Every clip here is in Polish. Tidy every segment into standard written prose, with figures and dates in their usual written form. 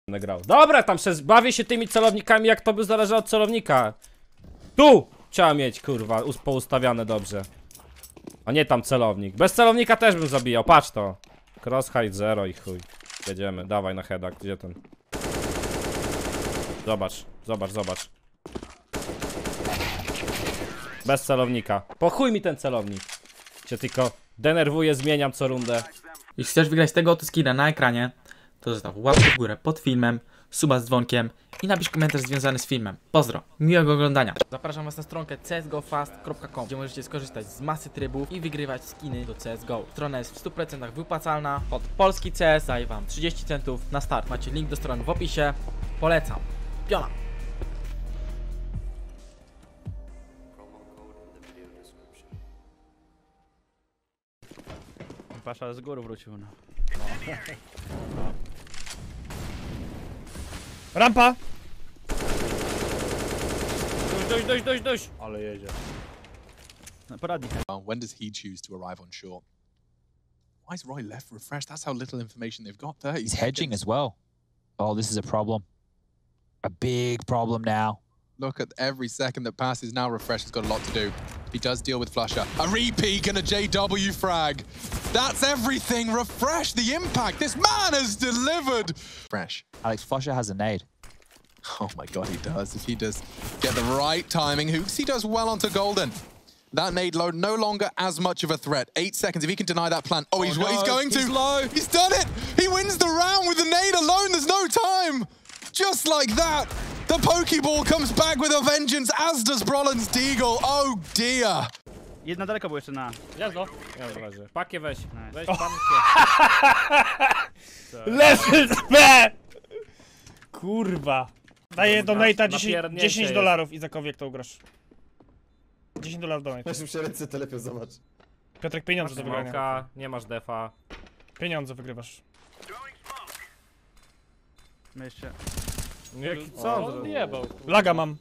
Grał. Dobra, tam bawię się tymi celownikami, jak to by zależało od celownika. Tu! Trzeba mieć, kurwa, poustawiane dobrze. A nie tam celownik. Bez celownika też bym zabijał, patrz to. Crosshide 0 i chuj. Jedziemy, dawaj na heada, gdzie ten? Zobacz, zobacz, zobacz. Bez celownika. Po chuj mi ten celownik. Cię tylko denerwuję, zmieniam co rundę. Jeśli chcesz wygrać tego oto skina na ekranie, to zostaw łapkę w górę pod filmem, suba z dzwonkiem i napisz komentarz związany z filmem. Pozdro, miłego oglądania. Zapraszam was na stronkę csgofast.com, gdzie możecie skorzystać z masy trybów i wygrywać skiny do CSGO. Strona jest w 100% wypłacalna. Od Polski CS daje wam 30 centów na start. Macie link do strony w opisie. Polecam. Piona! Pasza z góry wrócił, no. Rampa! Dość! Ale jedzie. No, poradnik. When does he choose to arrive on shore? Why is Roy left refreshed? That's how little information they've got. 30 He's hedging as well. Oh, this is a problem. A big problem now. Look at every second that passes now. Refresh has got a lot to do. He does deal with Flusher. A repeat and a JW frag. That's everything. Refresh, the impact. This man has delivered. Fresh. Alex Flusher has a nade. Oh my God, he does. If he does get the right timing, Hooks, he does well onto Golden. That nade load no longer as much of a threat. 8 seconds. If he can deny that plant. Oh, he's going to. He's low. He's done it. He wins the round with the nade alone. There's no time. Just like that. The Pokeball comes back with a vengeance, as does Brollan's Deagle. Oh dear. Jedna daleko był jeszcze na. Ja go. Ja w razie. Pakie weź. Weź O. pankę. Level B! Kurwa. Daję donate'a Napierdnięcie 10 dolarów i zakowiek to ugrasz. 10 dolarów donate. Masz się ręce telepią, zobacz. Piotrek, pieniądze do wygrania. Smoka, nie masz defa. Pieniądze wygrywasz. My jeszcze. Jaki co? Odjebał. Laga mam.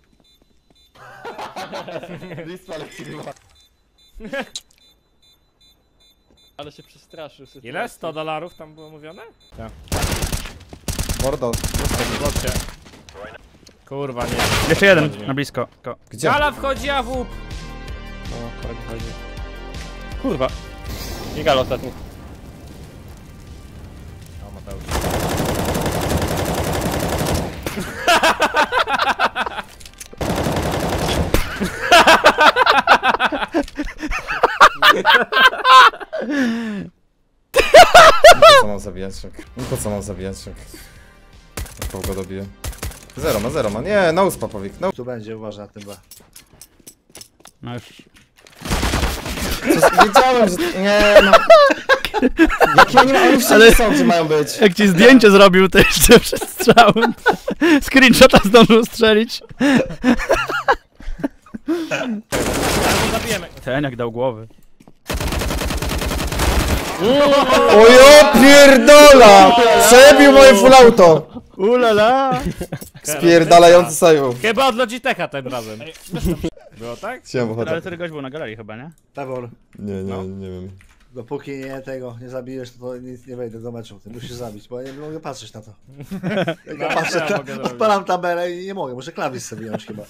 Ale się przestraszył. Ile? 100 dolarów tam było mówione? Tak. Mordo. Zobaczcie. Kurwa, nie. Jeszcze jeden na blisko. Gdzie? Gala wchodzi, a WUP. Kurwa. I galo ostatni. O, Mateusz. Po co mam zabijaczek? Po co mam zabijaczek? Jak go dobiję? Zero ma. Nie, no spapowik. No. Tu będzie, uważaj na tym B. No już. Wiedziałem, że... Nie, no. Jakie oni wszędzie są, gdzie mają być? Jak ci zdjęcie zrobił, to jeszcze przed strzałem. Screenshota zdążył strzelić. Zabijemy. Ten jak dał głowy. O ja pierdola! Przebił moje full auto! Ulala! Spierdalający sojusz. Chyba od Logitecha tym razem. Było tak? Chciałem Ale który gość był na galerii chyba, nie? Pewor, Nie wiem. dopóki nie zabijesz, to nic nie wejdę do meczu. Ty musisz zabić, bo ja nie mogę patrzeć na to. Jak ja patrzę, ja mogę zrobić. odpalam tabelę i nie mogę, muszę klawisz sobie wyjąć chyba.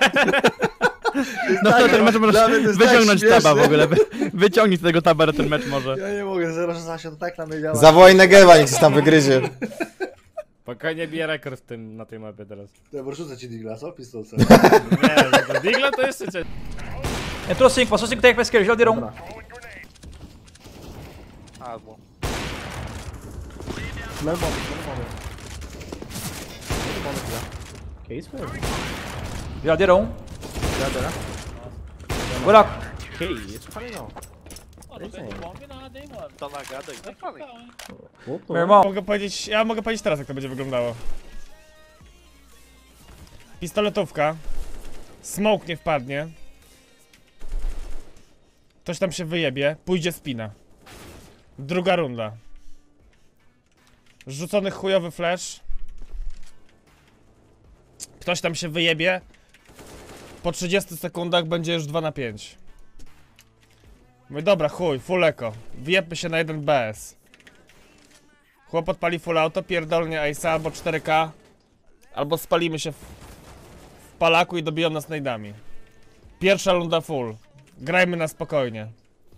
No to ten mecz możesz wyciągnąć śmieszny. taba w ogóle. Wyciągnij z tego taba ten mecz może. Ja nie mogę, 0,16 to tak na mnie działa. Zawołaj Negewa, niech się tam wygryzie. Spokojnie bije rekord w tym, na tej mapie teraz. Pewor, rzucę ci digla, co? Pistolce. Nie, to Digla to jeszcze cię... Entrou 5, passou 5 tempo pra esquerda, geladeira 1. Que isso, velho? Geladeira 1. Geladeira? Buraco. Que isso? Falei não. Meu irmão. Ja mogę powiedzieć teraz, jak to będzie wyglądało. Pistoletówka. Smoke nie wpadnie. Ktoś tam się wyjebie. Pójdzie spina. Druga runda. Rzucony chujowy flash. Ktoś tam się wyjebie. Po 30 sekundach będzie już 2 na 5. Mówię, dobra, chuj, full eco. Wyjebmy się na 1 BS. Chłop odpali full auto, pierdolnie Ace'a albo 4K. Albo spalimy się w palaku i dobiją nas najdami. Pierwsza runda full. Grajmy na spokojnie.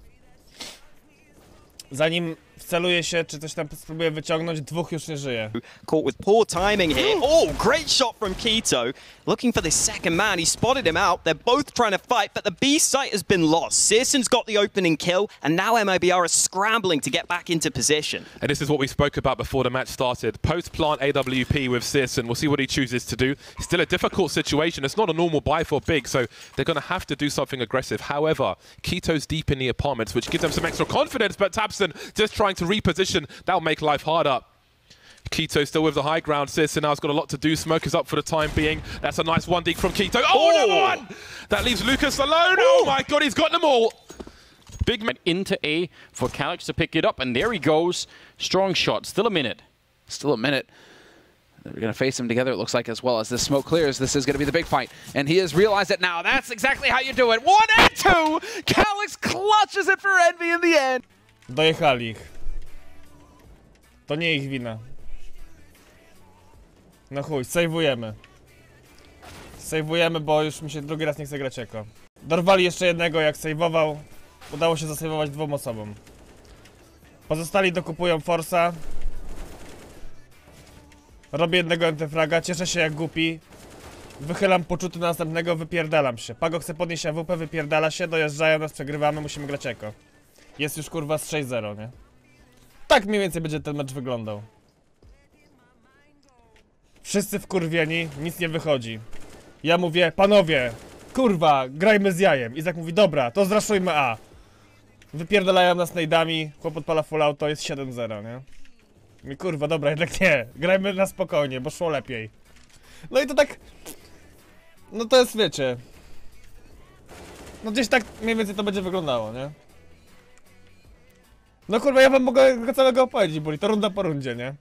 Zanim wceluje się, czy coś tam spróbuje wyciągnąć, dwóch już nie żyje. Caught with poor timing here. Oh, great shot from Keto. Looking for the second man. He spotted him out. They're both trying to fight, but the B site has been lost. Searson's got the opening kill, and now MIBR are scrambling to get back into position. And this is what we spoke about before the match started. Post-plant AWP with Searson. We'll see what he chooses to do. Still a difficult situation. It's not a normal buy for Big, so they're going to have to do something aggressive. However, Keto's deep in the apartments, which gives them some extra confidence, but Tabson just trying to reposition. That'll make life harder. Keto still with the high ground. Searson now's got a lot to do. Smoke is up for the time being. That's a nice one dig from Keto. Oh, another one! That leaves Lucas alone. Oh my god, he's got them all. Big man into A for Calyx to pick it up, and there he goes. Strong shot. Still a minute. Still a minute. They're going to face him together, it looks like, as well. As this smoke clears, this is going to be the big fight. And he has realized it now. That's exactly how you do it. 1 and 2! Calyx clutches it for Envy in the end. Dojechali ich. To nie ich wina. No chuj, sejwujemy. Sejwujemy, bo już mi się drugi raz nie chce grać eko. Dorwali jeszcze jednego, jak sejwował. Udało się zasejwować 2 osobom. Pozostali dokupują Force'a. Robię jednego antyfraga, cieszę się jak głupi. Wychylam poczuty na następnego, wypierdalam się. Pago chce podnieść AWP, wypierdala się, dojeżdżają nas, przegrywamy, musimy grać eko. Jest już kurwa z 6-0, nie? Tak mniej więcej będzie ten mecz wyglądał. Wszyscy wkurwieni, nic nie wychodzi. Ja mówię, panowie, kurwa, grajmy z jajem. Izak mówi, dobra, to zraszujmy A. Wypierdalają nas najdami, chłop odpala full auto, jest 7-0, nie? I kurwa, dobra, jednak nie. Grajmy na spokojnie, bo szło lepiej. No i to tak... No to jest, wiecie... No gdzieś tak mniej więcej to będzie wyglądało, nie? No kurwa, ja wam mogę go całego opowiedzieć, bo to runda po rundzie, nie?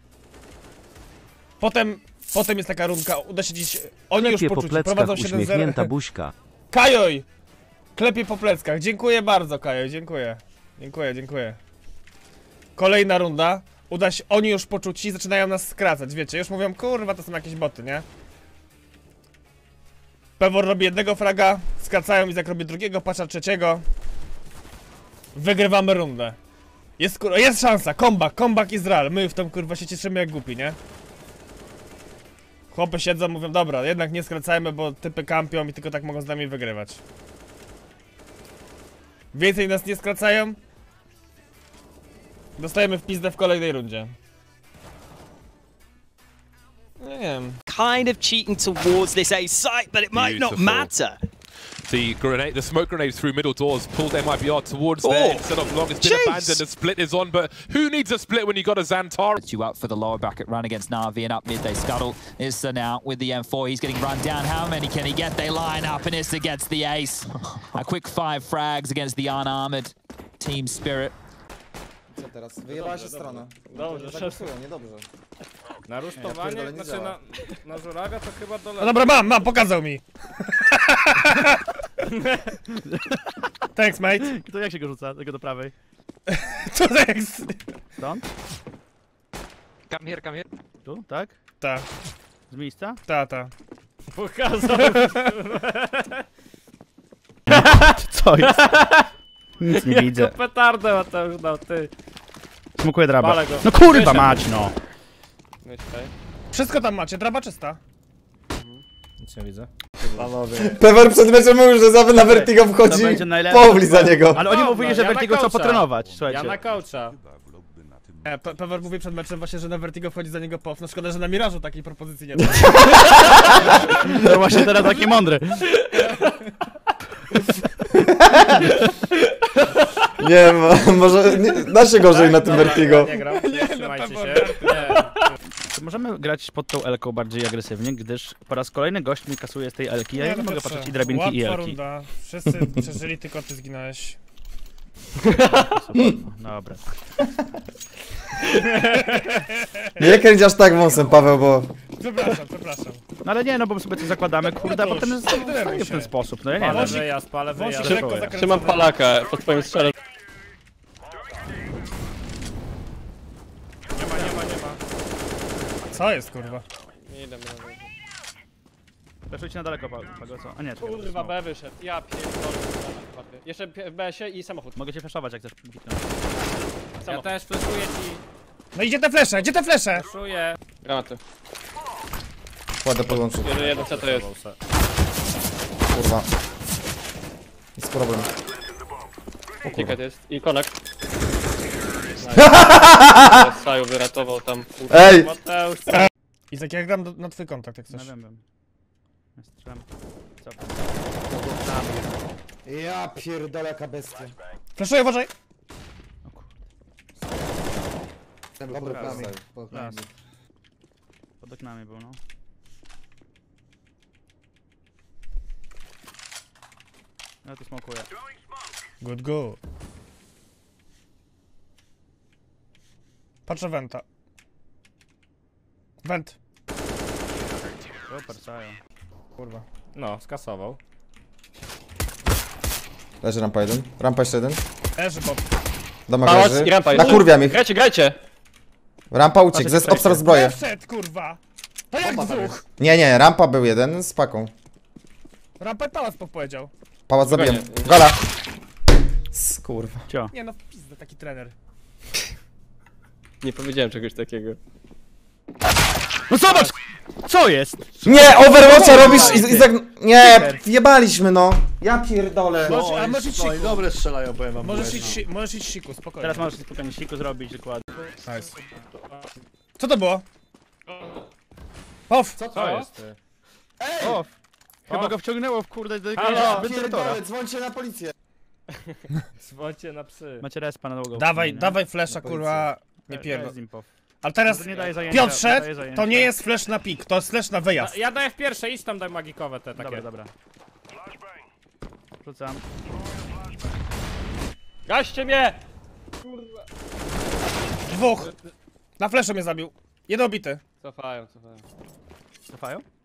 Potem jest taka rundka, uda się dziś... Oni już poczuci, prowadzą 7-0. buźka. Kajoj! Klepie po pleckach. Dziękuję bardzo, Kajoj, dziękuję. Dziękuję. Kolejna runda. Uda się, oni już poczuci, zaczynają nas skracać, wiecie, już mówią, kurwa, to są jakieś boty, nie? Pewor robi jednego fraga, skracają, Izak robi drugiego, Pasza trzeciego. Wygrywamy rundę. Jest, kurwa, jest szansa, comeback Izrael, my w tą kurwa się cieszymy jak głupi, nie? Chłopy siedzą, mówią, dobra, jednak nie skracajmy, bo typy kampią i tylko tak mogą z nami wygrywać. Więcej nas nie skracają. Dostajemy w pizdę w kolejnej rundzie. Nie wiem. Kind of cheating towards this A site, but it might not matter. The smoke grenade through middle doors pulled MIBR towards there instead of long. It's been abandoned. The split is on, but who needs a split when you got a Xantar? You up for the lower bracket run against Na'Vi, and up mid they scuttle. Issa now with the M4, he's getting run down. How many can he get? They line up, and Issa gets the ace. A quick 5 frags against the unarmored Team Spirit. Co teraz? Wyjebała się strona. Dobrze, Zagłosują, niedobrze. Na rusztowanie, nie znaczy działa. na żuraga to chyba do No dobra, mam, pokazał mi. Thanks, mate. To jak się go rzuca? Tego do prawej. To thanks. Stąd? Come here. Tu, tak? Ta, Z miejsca? ta. Pokazał. Co jest? Nic nie widzę. Jaką petardę ma to już dał, ty. Smukuję draba. Palę go. No kurwa Wyszedł. mać, no. Wszystko tam macie, draba czysta. Nic nie widzę. Panowie, Pewor przed meczem mówił, że Zawy na Vertigo To wchodzi. będzie najlepsze. Powli za niego. Ale oni mówili, że ja na Vertigo trzeba coacha. potrenować, Ja słuchajcie. na coacha. Pewor mówi przed meczem właśnie, że na Vertigo wchodzi za niego POW. No szkoda, że na Mirażu takiej propozycji nie ma. To właśnie teraz taki mądry. Nie, może da się gorzej na tym Vertigo. Nie gram, nie, trzymajcie się. Czy możemy grać pod tą Elką bardziej agresywnie, gdyż po raz kolejny gość mi kasuje z tej Elki, ja nie mogę patrzeć i drabinki i Łatwa Elki. runda. Wszyscy przeżyli, tylko ty zginąłeś. Dobra. Nie kręć aż tak wąsem, Paweł, bo... Przepraszam. No ale nie, no bo my sobie coś zakładamy, kurde, a potem zostaje w ten sposób, no ja nie wiem. Palę wyjazd, palę wyjazd. Wąsik lekko zakręcony. Trzymam palaka pod twoim strzelem. Nie Co jest, kurwa? Nie idę, weszujcie na daleko, Pago, co? A nie, czekaj. Kurwa, B wyszedł. Ja pierdolę. Jeszcze w BS-ie i samochód. Mogę cię flashować, jak chcesz. Ja też flashuję ci. No idzie te flesze, gdzie te flesze? Flashuję. Granaty. Kładę podłączyć. Jeden co to jest? Kurwa. Jest problem. Ticket jest. I connect. Saju wyratował tam. Ej! Mateusz. Izak, ja gram na twój kontakt, jak chcesz. No wiem. Ja strzelam. Co? Ja pierdolę, jaka bestia. Fleszuję, uważaj! Ten był pod oknami. Raz. Pod oknami był, no. Ja tu smokuję. Good, good. Patrzę wenta. Went. Super, Sajo. Kurwa. No, skasował. Leży rampa jeden. Rampa jeszcze jeden. Leży bot. Domek Pałac leży. i rampa jest. Nakurwia mnie. Grajcie, grajcie! Rampa uciekł, ze obstar zbroję. Wszedł, kurwa! To jak dwóch? Nie, rampa był jeden z paką. Rampa i pałac powiedział. Pałac zabiłem. Gala. Kurwa. Cio. Nie no, w pizdę taki trener. Nie powiedziałem czegoś takiego. No zobacz! Co jest? Nie, Overwatcha robisz i tak... Nie, jebaliśmy no. Ja pierdolę. A możesz iść siku. Dobre strzelają, powiem wam. Możesz iść siku, spokojnie. Teraz możesz spokojnie siku zrobić, dokładnie. Nice. Co to było? Off! Co jest ty? O! Chyba go wciągnęło w kurde do Halo! jakiegoś wentylatora. Pierdolę, dzwońcie na policję. Dzwońcie na psy. Macie respa na długo. Dawaj flesza, kurwa. Nie pierdol. Impow. Ale teraz Nie daje zajęcia, Piotr szedł, daje zajęcia. to nie jest flash na pik, to jest flash na wyjazd. Ja daję w pierwsze, idź tam, daj magikowe te takie. Dobra. Rzucam. Gaście mnie! Dwóch. Na flashu mnie zabił. Jeden obity. Cofają. Cofają?